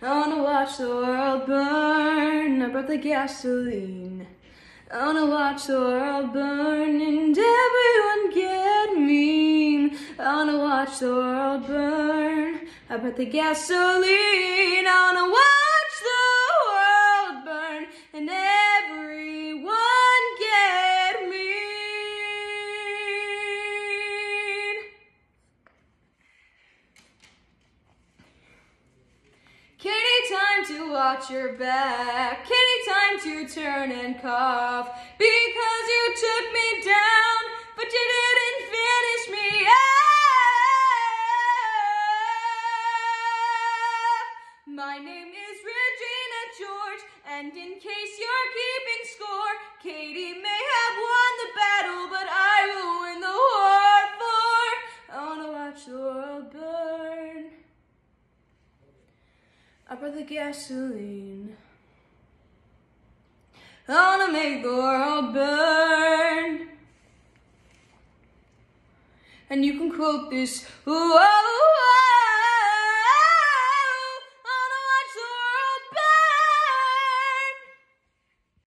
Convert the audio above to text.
I wanna watch the world burn. I brought the gasoline. I wanna watch the world burn and everyone get mean. I wanna watch the world burn. I brought the gasoline. I wanna watch the world burn and everyone get mean. Katie, time to watch your back. Katie, time to turn and cough. Because you took me down, but you didn't finish me off. My name is Regina George, and in case you're keeping score, Katie may have won the battle, but I will win the war for. I wanna watch the world burn. I brought the gasoline. I wanna make the world burn. And you can quote this. Whoa, whoa, whoa.